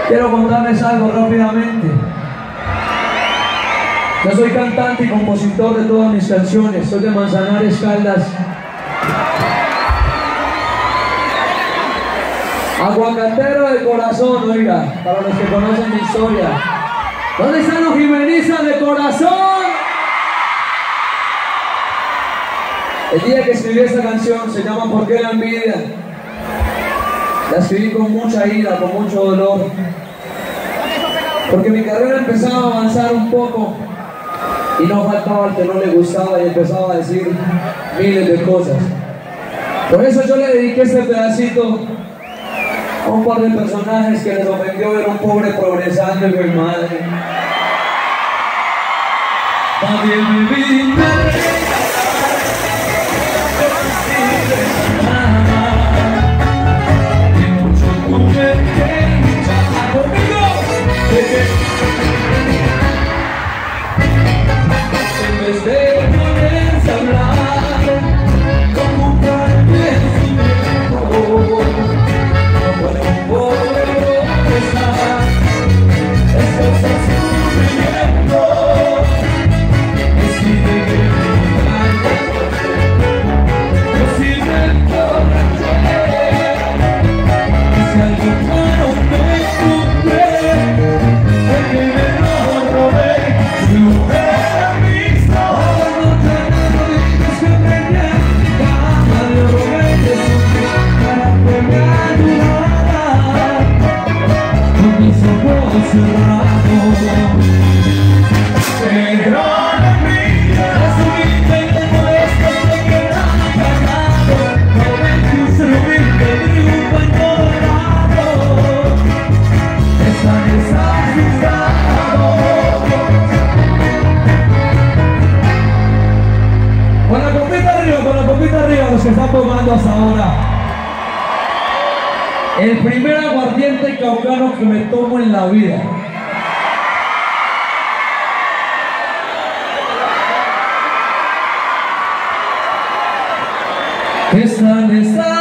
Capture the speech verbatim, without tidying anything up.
Quiero contarles algo rápidamente. Yo soy cantante y compositor de todas mis canciones. Soy de Manzanares, Caldas. Aguacatero de corazón, oiga, para los que conocen mi historia. ¿Dónde están los jimenizas de corazón? El día que escribí esta canción se llama ¿Por qué la envidia? La escribí con mucha ira, con mucho dolor, porque mi carrera empezaba a avanzar un poco y no faltaba el que no le gustaba y empezaba a decir miles de cosas. Por eso yo le dediqué este pedacito a un par de personajes que les ofendió ver a un pobre progresando y mi madre. También me vi que están tomando hasta ahora. El primer aguardiente caucano que me tomo en la vida. Esta, esta